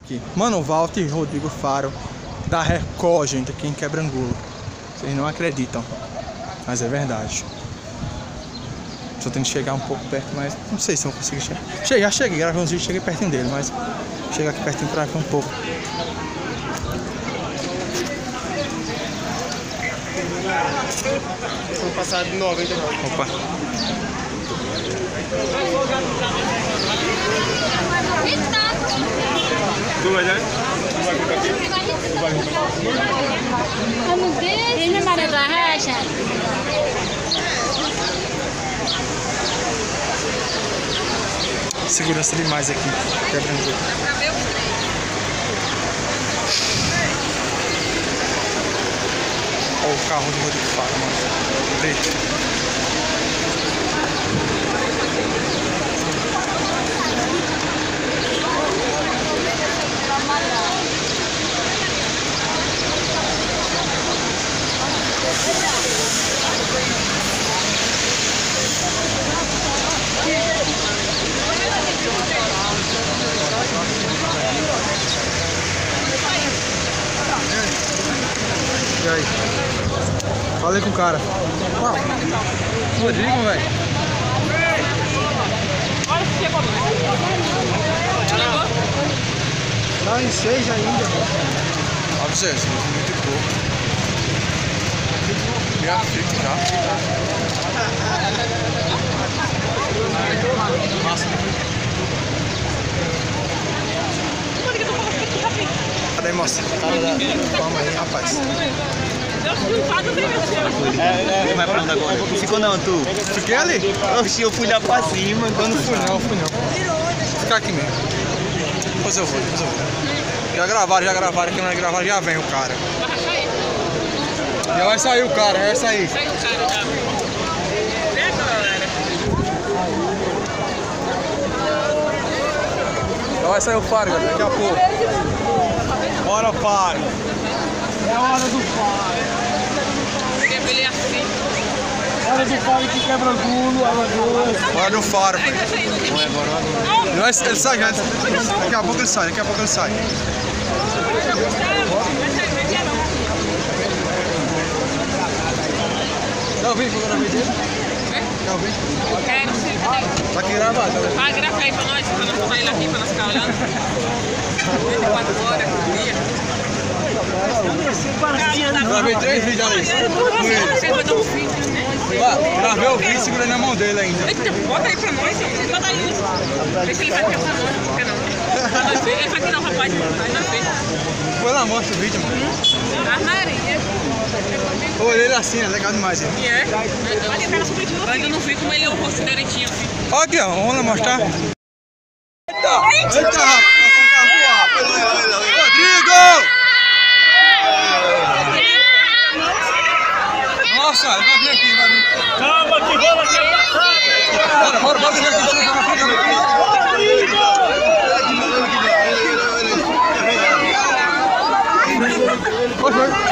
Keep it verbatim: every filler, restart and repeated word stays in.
Aqui. Mano Walter e Rodrigo Faro da Record, gente, aqui em Quebrangulo. Vocês não acreditam, mas é verdade. Só tenho que chegar um pouco perto, mas não sei se eu vou conseguir chegar. Cheguei, já cheguei, gravei uns vídeos, cheguei pertinho dele, mas chegar aqui pertinho pra cá um pouco. Vou passar de noventa. Opa. Tu vai dar? Tu vai ficar aqui? Tu vai ficar Vamos ver. Ele é Maria da Rocha. Segurança demais aqui, Quebrangulo. Olha o carro do Rodrigo Faro, mano. Preto. E aí? Falei com o cara. Qual? Rodrigo, velho. Olha se chegou. Não, em seis ainda. Ó, vocês, muito pouco. Meia frito já. Massa. Cadê, moça? Calma aí, rapaz. É, é, vai pra onde agora? Ficou não, tu? Fiquei ali. Oxi, eu fui lá pra cima. Eu não fui não, fui não. Vou ficar aqui mesmo. Depois eu vou, depois eu vou. Já gravaram, já gravaram, aqui não é gravar, já vem o cara. Já vai sair o cara, já vai sair. Sai o cara já. Certo, galera? Já vai sair o Faro, galera, daqui a pouco. Bora, Faro. É a hora do Faro. Ele é assim. Hora do Faro que Quebrangulo, Alagoas. Olha o Faro. Vai sair no Vamos agora. Não, ele sai já. Daqui a pouco ele sai, daqui a pouco ele sai. Tá ouvindo que eu gravei dele? Tá ouvindo? Quero sim. Tá aqui gravado, tá vendo? Vai gravar aí pra nós, pra nós botar ele aqui, pra nós ficar olhando. vinte e quatro horas por dia. Eu gravei três vídeos ali. Com ele. Você vai dar um vídeo, né? Ó, gravei o vídeo segurando na mão dele ainda. Eita, bota aí pra nós, gente. Bota aí. Vê se ele vai ter pra nós, não quer não. Pra nós ver. Ele vai tirar o rapaz, vai nós ver. Foi lá, mostra o vídeo, mano. A Maria. Eu olhei ele assim, é legal demais ele. E é? Eu ainda não vi como ele é o rosto direitinho assim. Ó aqui, ó, vamos lá mostrar. Eita! Eita, rapaz! Rodrigo! Nossa, ele vai vir aqui, vai vir. Calma que bola aqui é passada. Bora, bora, bora, chega aqui, chega aqui, chega aqui. Poxa,